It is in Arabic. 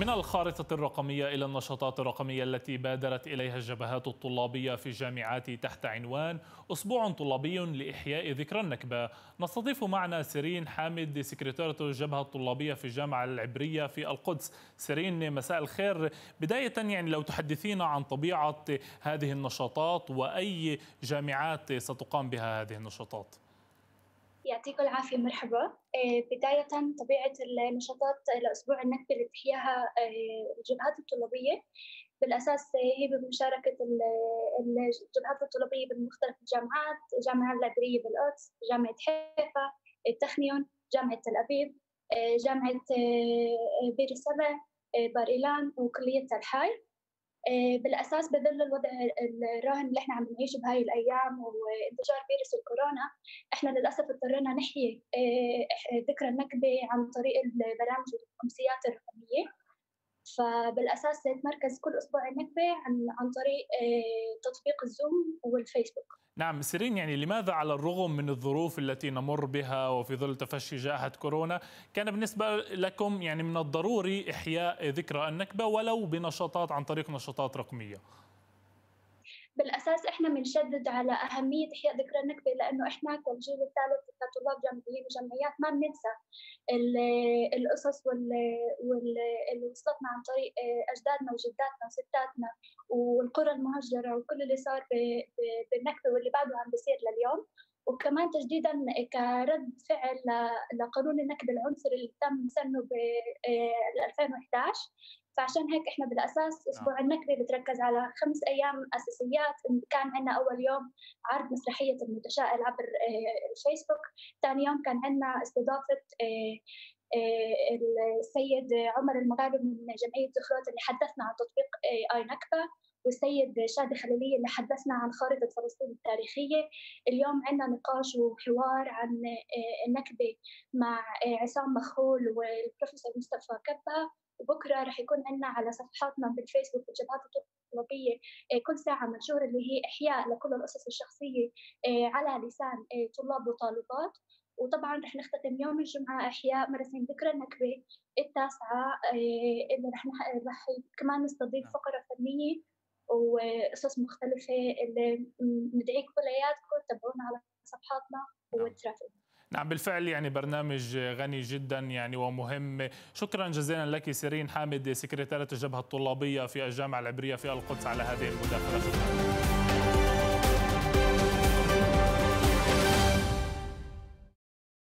من الخارطة الرقمية إلى النشاطات الرقمية التي بادرت إليها الجبهات الطلابية في الجامعات تحت عنوان أسبوع طلابي لإحياء ذكرى النكبة. نستضيف معنا سيرين حامد، سكرتيرة الجبهة الطلابية في الجامعة العبرية في القدس. سيرين، مساء الخير. بداية لو تحدثينا عن طبيعة هذه النشاطات وأي جامعات ستقام بها هذه النشاطات. يعطيكم العافية، مرحبا. بداية طبيعة النشاطات لأسبوع النكبة اللي بتحياها الجبهات الطلابية بالأساس هي بمشاركة الجبهات الطلابية بمختلف الجامعات، الجامعة العبرية بالقدس، جامعة حيفا، التخنيون، جامعة تل أبيب، جامعة بير السبع، بار إيلان، وكلية تل حي. بالأساس بظل الوضع الراهن اللي احنا عم نعيشه بهاي الأيام وانتشار فيروس الكورونا، احنا للأسف اضطرينا نحيي ذكرى النكبة عن طريق البرامج والأمسيات الرقمية. فبالأساس يتمركز كل أسبوع النكبة عن طريق تطبيق الزوم والفيسبوك. نعم سيرين، لماذا على الرغم من الظروف التي نمر بها وفي ظل تفشي جائحة كورونا كان بالنسبة لكم من الضروري إحياء ذكرى النكبة ولو بنشاطات عن طريق نشاطات رقمية؟ بالأساس إحنا بنشدد على أهمية إحياء ذكرى النكبة، لأنه إحنا كالجيل الثالث كطلاب جامعيين وجمعيات ما بننسى القصص واللي وصلتنا عن طريق أجدادنا وجداتنا وستاتنا والقرى المهجرة وكل اللي صار بالنكبة واللي بعده عم بيصير لليوم. وكمان تجديدا كرد فعل لقانون النكبة العنصري اللي تم سنه ب 2011. فعشان هيك احنا بالاساس اسبوع النكبه بتركز على 5 ايام اساسيات. كان عندنا اول يوم عرض مسرحيه المتشائل عبر الفيسبوك، ثاني يوم كان عندنا استضافه السيد عمر المغاربي من جمعيه زخرات اللي حدثنا عن تطبيق اي نكبه، والسيد شادي خليلي اللي حدثنا عن خارطه فلسطين التاريخيه. اليوم عندنا نقاش وحوار عن النكبه مع عصام مخول والبروفيسور مصطفى كبه. وبكره رح يكون عندنا على صفحاتنا بالفيسبوك الجبهات الطلابيه كل ساعه منشور اللي هي احياء لكل القصص الشخصيه على لسان طلاب وطالبات. وطبعا رح نختتم يوم الجمعه احياء مراسم ذكرى النكبه التاسعه اللي رح كمان نستضيف فقره فنيه وقصص مختلفه اللي ندعيكم كلياتكم تتابعونا على صفحاتنا وترافقوا. نعم بالفعل برنامج غني جدا ومهم. شكرا جزيلا لك سيرين حامد، سكرتيرة الجبهة الطلابية في الجامعة العبرية في القدس على هذه المداخلة. شكرا.